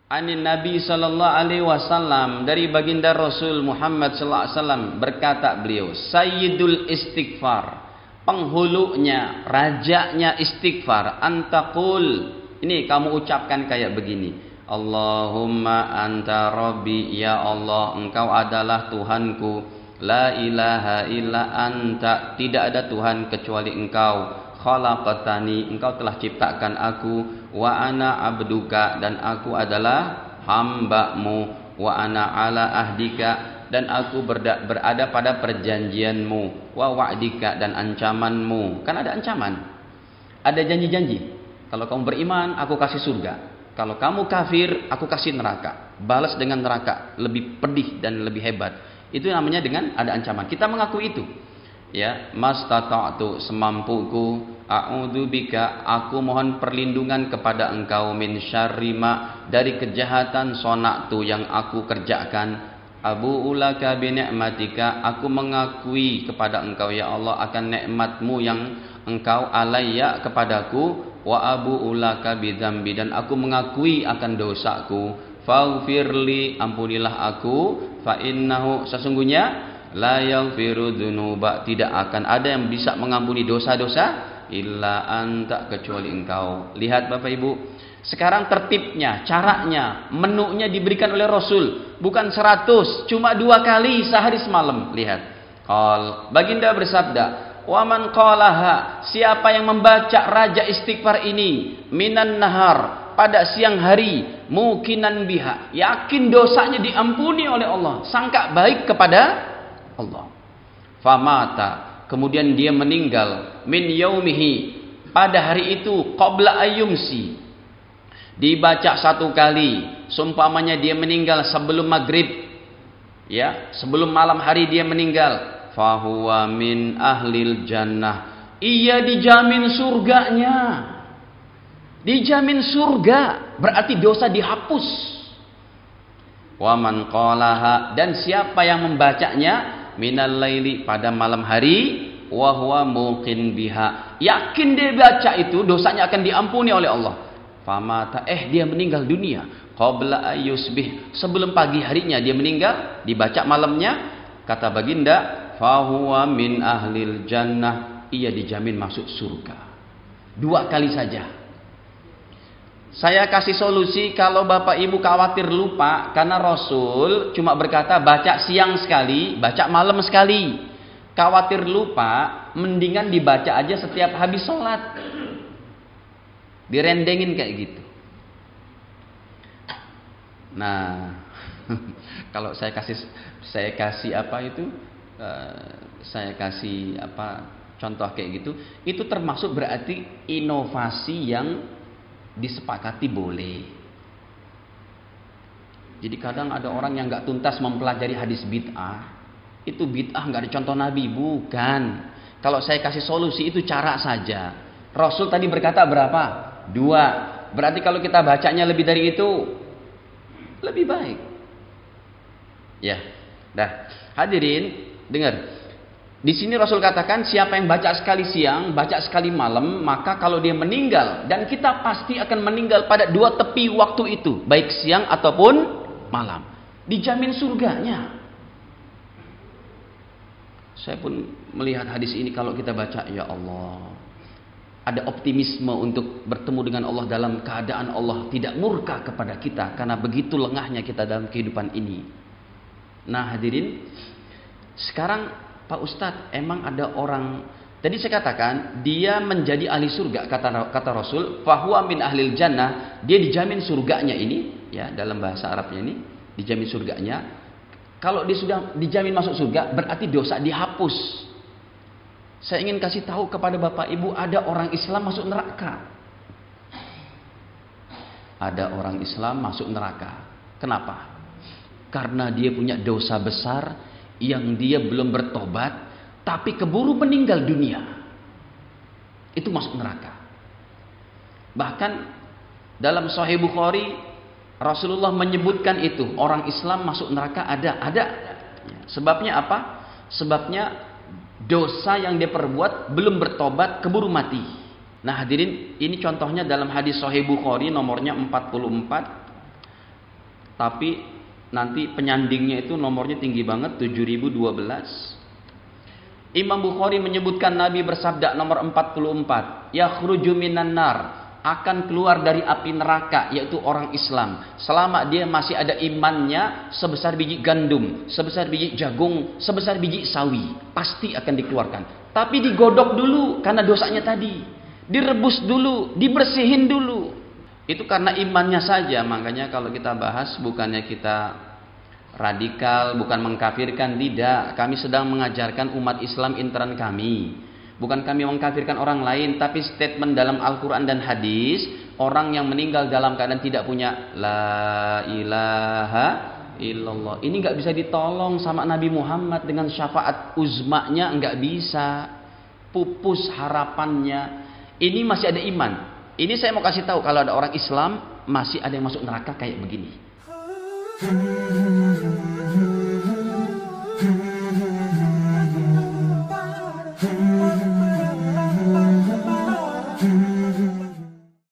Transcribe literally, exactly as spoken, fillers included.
Anin Nabi sallallahu alaihi wasallam, dari baginda Rasul Muhammad sallallahu alaihi wasallam, berkata beliau, Sayyidul istighfar, penghulunya, rajanya istighfar, antaqul, ini kamu ucapkan kayak begini, Allahumma anta rabbi, ya Allah engkau adalah Tuhanku, la ilaha illa anta, tidak ada Tuhan kecuali engkau, khalaqtani, engkau telah ciptakan aku, wa ana abduka, dan aku adalah hambamu, wa ana ala ahdika, dan aku berda, berada pada perjanjianmu, wa wa'dika, dan ancamanmu. Kan ada ancaman, ada janji-janji. Kalau kamu beriman, aku kasih surga. Kalau kamu kafir, aku kasih neraka. Balas dengan neraka, lebih pedih dan lebih hebat. Itu namanya dengan ada ancaman. Kita mengakui itu. Ya, mastata'tu, semampuku, a'udzubika, aku mohon perlindungan kepada engkau, min syarri ma, dari kejahatan sonaktu yang aku kerjakan, abu ulaka bi ni'matika, aku mengakui kepada engkau ya Allah akan nikmatmu yang engkau alayya kepadaku, wa abu ulaka bi dzambi, dan aku mengakui akan dosaku, faghfirli, ampunilah aku, fa innahu, sesungguhnya la yaghfiru dzunuba, tidak akan ada yang bisa mengampuni dosa-dosa illa anta, kecuali engkau. Lihat Bapak Ibu, sekarang tertibnya, caranya, menunya diberikan oleh Rasul, bukan seratus, cuma dua kali sehari semalam. Lihat, qal, baginda bersabda, wa man qalaha, siapa yang membaca raja istighfar ini, minan nahar, pada siang hari, mukinan biha, yakin dosanya diampuni oleh Allah, sangka baik kepada Allah, famata, kemudian dia meninggal, min yaumihi, pada hari itu, qabla ayyumsi, dibaca satu kali, seumpamanya dia meninggal sebelum maghrib, ya, sebelum malam hari dia meninggal, fahuwa min ahlil jannah, ia dijamin surganya, dijamin surga, berarti dosa dihapus. Wa man qalaha, dan siapa yang membacanya, minal laili, pada malam hari, wa huwa muqin biha, yakin dia baca itu dosanya akan diampuni oleh Allah, famata, eh dia meninggal dunia, qabla ayyusbih, sebelum pagi harinya dia meninggal, dibaca malamnya, kata baginda, fahuwa min ahlil jannah, ia dijamin masuk surga. Dua kali saja. Saya kasih solusi kalau Bapak Ibu khawatir lupa, karena Rasul cuma berkata baca siang sekali, baca malam sekali. Khawatir lupa, mendingan dibaca aja setiap habis sholat, direndengin kayak gitu. Nah, kalau saya kasih saya kasih apa itu, uh, saya kasih apa contoh kayak gitu, itu termasuk berarti inovasi yang disepakati boleh. Jadi kadang ada orang yang nggak tuntas mempelajari hadis bid'ah, itu bid'ah nggak ada contoh Nabi, bukan. Kalau saya kasih solusi itu cara saja. Rasul tadi berkata berapa? Dua. Berarti kalau kita bacanya lebih dari itu, lebih baik. Ya, dah. Hadirin, dengar. Di sini Rasul katakan siapa yang baca sekali siang, baca sekali malam, maka kalau dia meninggal, dan kita pasti akan meninggal pada dua tepi waktu itu, baik siang ataupun malam, dijamin surganya. Saya pun melihat hadis ini, kalau kita baca, ya Allah, ada optimisme untuk bertemu dengan Allah dalam keadaan Allah tidak murka kepada kita, karena begitu lengahnya kita dalam kehidupan ini. Nah hadirin, sekarang Pak Ustadz, emang ada orang, tadi saya katakan dia menjadi ahli surga, kata kata Rasul, fahuwa min ahlil jannah, dia dijamin surganya ini, ya, dalam bahasa Arabnya ini dijamin surganya. Kalau dia sudah dijamin masuk surga, berarti dosa dihapus. Saya ingin kasih tahu kepada Bapak Ibu, ada orang Islam masuk neraka. Ada orang Islam masuk neraka. Kenapa? Karena dia punya dosa besar yang dia belum bertobat, tapi keburu meninggal dunia, itu masuk neraka. Bahkan dalam Sahih Bukhari, Rasulullah menyebutkan itu, orang Islam masuk neraka ada, ada. Sebabnya apa? Sebabnya dosa yang dia perbuat belum bertobat, keburu mati. Nah hadirin, ini contohnya dalam hadis Sahih Bukhari nomornya empat puluh empat. tapi nanti penyandingnya itu nomornya tinggi banget, tujuh ribu dua belas. Imam Bukhari menyebutkan Nabi bersabda nomor empat puluh empat, yakhruju minan nar, akan keluar dari api neraka, yaitu orang Islam, selama dia masih ada imannya sebesar biji gandum, sebesar biji jagung, sebesar biji sawi, pasti akan dikeluarkan. Tapi digodok dulu karena dosanya tadi, direbus dulu, dibersihin dulu. Itu karena imannya saja. Makanya kalau kita bahas, bukannya kita radikal, bukan mengkafirkan, tidak. Kami sedang mengajarkan umat Islam intern kami. Bukan kami mengkafirkan orang lain, tapi statement dalam Al-Quran dan hadis, orang yang meninggal dalam keadaan tidak punya la ilaha illallah, ini nggak bisa ditolong sama Nabi Muhammad dengan syafaat uzmanya, nggak bisa, pupus harapannya. Ini masih ada iman. Ini saya mau kasih tahu, kalau ada orang Islam masih ada yang masuk neraka kayak begini.